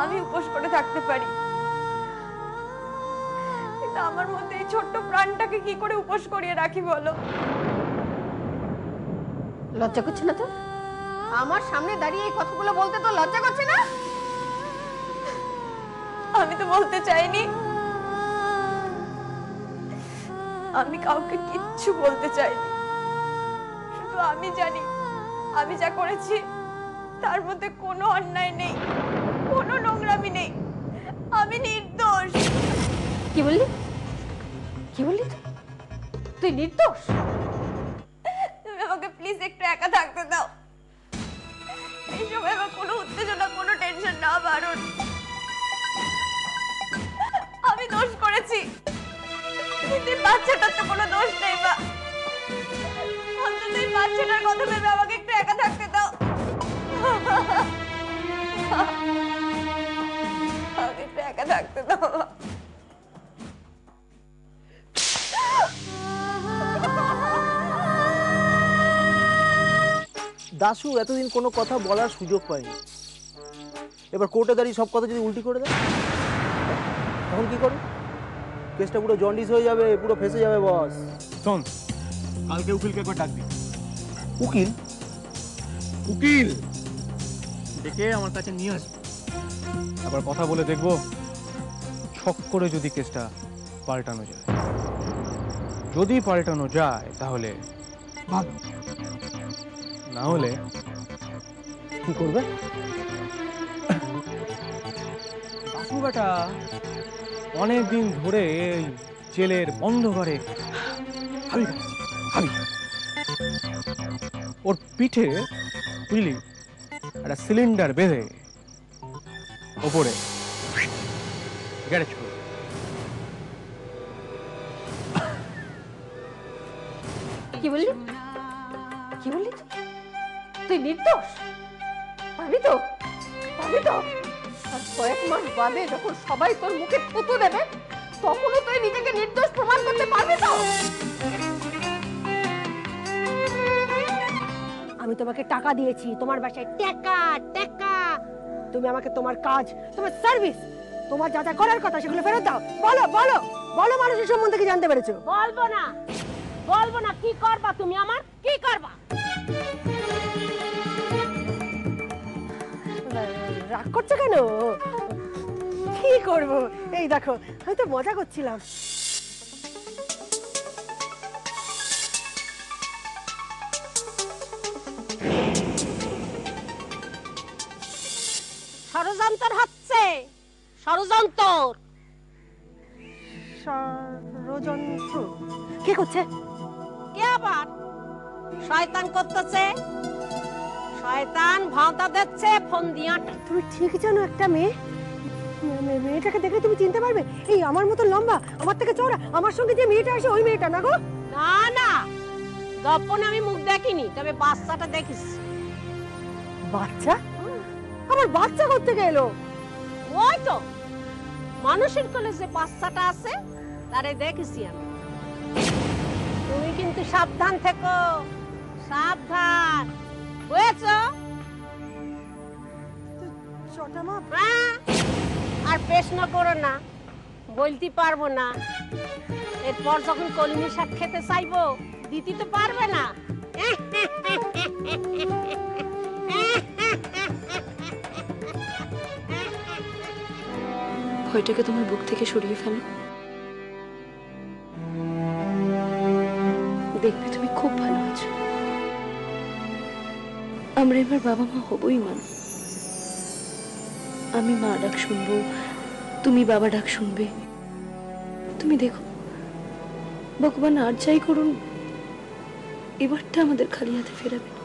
আমি উপোস করে থাকতে পারি, কিন্তু আমার মধ্যে এই ছোট্ট প্রাণটাকে কি করে উপোস করিয়ে রাখি বলো? লজ্জা করছে না তো? আমার সামনে দাঁড়িয়ে এই কথাগুলো বলতে তো লজ্জা করছে না? আমি তো বলতে চাইনি, আমি কাউকে কিচ্ছু বলতে চাইনি। শুধু আমি জানি আমি যা করেছি তার মধ্যে কোনো অন্যায় নেই, কোনো নোংরামি নেই, আমি নির্দোষ। কি বললি? কি বললি? তুই নির্দোষ? তুমি আমাকে প্লিজ একটু একা থাকতে দাও। এই সময় আমার কোনো উত্তেজনা, কোনো টেনশন না বারণ। আমি দোষ করেছি, কিন্তু বাচ্চাটার তো কোনো দোষ নেই। মা, অন্তত এই বাচ্চাটার কথা ভেবে আমাকে একটু একা থাকতে দাও। আমাকে একটু একা থাকতে দাও। দাশু এতদিন কোনো কথা বলার সুযোগ পায়নি, এবার কোর্টে দাঁড়িয়ে সব কথা যদি উল্টি করে দেয় তখন কি করবে? কেসটা পুরো জন্ডিস হয়ে যাবে, পুরো ফেসে যাবে বস। শোন, কালকে উকিলকে একবার ডাক দি। উকিল? উকিল ডেকে আমার কাছে নিয়ে আসবে, আবার কথা বলে দেখবো ছক করে যদি কেসটা পাল্টানো যায়। যদি পাল্টানো যায় তাহলে ভালো, না হলে কি করবে? দাশু বেটা অনেকদিন ধরে এই জেলের বন্ধ ঘরে হাবি হাবি, ওর পিঠে বুঝলি একটা সিলিন্ডার বেঁধে ওপরে গ্যারেজ করে। কি বললি? কি বললি? তুই নির্দোষ? পারবি তো? পারবি তো? আর কয়েক মাস বাদে যখন সবাই তোর মুখে থুতু দেবে তখনও তুই নিজেকে নির্দোষ প্রমাণ করতে পারবি তো? আমি তোমাকে টাকা দিয়েছি, তোমার বাসায় টাকা টাকা, তুমি আমাকে তোমার কাজ, তোমার সার্ভিস, তোমার যা যা করার কথা সেগুলো ফেরত দাও। বলো বলো বলো, মানুষের সম্বন্ধে কি জানতে পেরেছো? বলবো না, বলবো না। কি করবা তুমি? আমার কি করবা? রাগ করছো কেন? কি করব? এই দেখো, আমি তো মজা করছিলাম। ষড়যন্ত্র হচ্ছে, ষড়যন্ত্র। ষড়যন্ত্র কে করছে? কে আবার? শয়তান করতেছে। শয়তান ভাঁতা দিচ্ছে ফোন দিয়া। তুমি ঠিক জানো একটা মেয়েটাকে দেখলে তুমি চিনতে পারবে? এই আমার মতো লম্বা, আমার থেকে চওড়া, আমার সঙ্গে যে মেয়েটা আসে ওই মেয়েটা না গো? না না, দর্পণে আমি মুখ দেখিনি, তবে বাচ্চাটা দেখিস। বাচ্চা? আমার বাচ্চা করতে গেল? ওই তো মানুষের কোলে যে বাচ্চাটা আছে তারে দেখেছি আমি। তুমি কিন্তু সাবধান থেকো, সাবধান। বুঝেছো? আর প্রশ্ন করো না, বলতে পারবো না। এরপর যখন কলমি শাক খেতে চাইবো দিতে তো পারবে না। ভয়টাকে তোমার বুক থেকে সরিয়ে ফেলো, দেখবে তুমি খুব ভালো আছো। আমরা এবার বাবা মা হবই মা। আমি মা ডাক শুনবো, তুমি বাবা ডাক শুনবে। তুমি দেখো ভগবান আর যাই করুন এবারটা আমাদের খালি হাতে ফেরাবে।